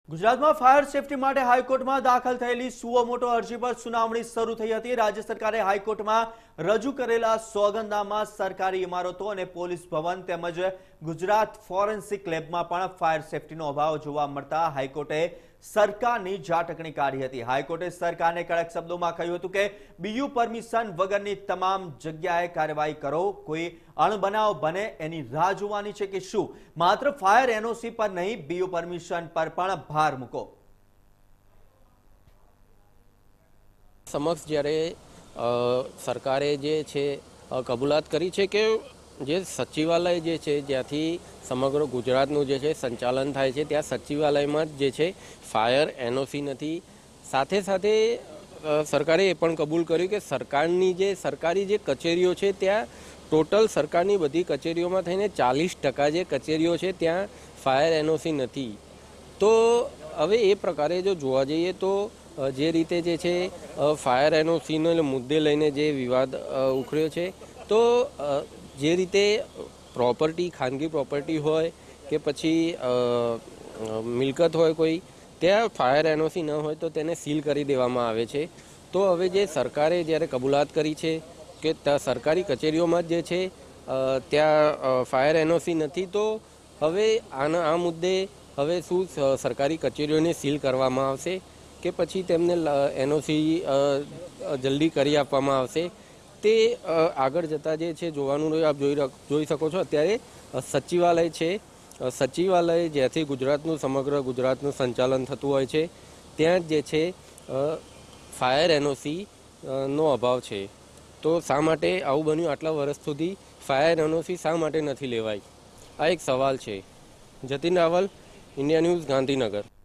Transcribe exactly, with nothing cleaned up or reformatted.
गुजरात में fire safety माटे high court में दाखल थयेली सुओ मोटो अरजी पर सुनावणी शुरू थई हती। राज्य सरकारे हाईकोर्ट में रजू करेला सोगंदनामा सरकारी इमारतों और पोलीस भवन तेमज गुजरात फोरेन्सिक लेब में पण फायर सेफ्टीनो अभाव जोवा मळता हाईकोर्टे सरकारनी जाटकणी काढी हती। हाईकोर्टे सरकारने कड़क शब्दों में कह्युं हतुं के बीयू परमिशन वगरनी तमाम जग्याए कार्यवाही करो, कोई अणबनाव बने एनी राह जोवानी छे के शुं मात्र फायर एनओसी पर नहीं बीयू परमिशन पर पण भार मूको। समक्ष ज्यारे सरकारे जे छे कबूलात करी छे के जे सचिवालय जे छे ज्यांथी समग्र गुजरातनुं जे छे संचालन थाय छे त्या सचिवालयमां जे छे फायर एनओसी नथी। साथे साथे सरकारे ए पण कबूल कर्युं के सरकारनी जे सरकारी जे कचेरीओ छे त्या टोटल सरकारनी बधी कचेरीओमां थईने चालीस टका जे कचेरीओ छे त्यां फायर एनओसी नथी। तो हवे ए प्रकारे जो जोवा जईए तो जे रीते जे छे फायर एनओसीनो मुद्दे लईने जे विवाद उखड़्यो छे तो जे रीते प्रॉपर्टी खानगी प्रॉपर्टी होय के पछी मिलकत होय कोई त्या फायर एनओसी न होय तो तेने सील करी देवामां आवे छे। तो हवे जे सरकारे ज्यारे कबूलात करी छे के सरकारी कचेरीओमां जे छे त्या फायर एनओसी नथी तो हवे आना आ मुद्दे हवे शुं सरकारी कचेरीओने सील करवामां आवशे के पछी तेमने एनओसी जल्दी करी आपवामां आवशे ते आगळ जता जे छे जोवानुं रह्युं। आप जोई जोई शको छो अत्यारे सचिवालय छे, सचिवालय ज्यांथी गुजरातनुं समग्र गुजरातनुं संचालन थतुं होय छे त्यां जे छे फायर एनओसी नो अभाव छे। तो शा माटे आवुं बन्युं? आटला वर्ष सुधी फायर एनओसी शा माटे नथी लेवाई? आ एक सवाल छे। Jatin Raval, India news, Gandhinagar.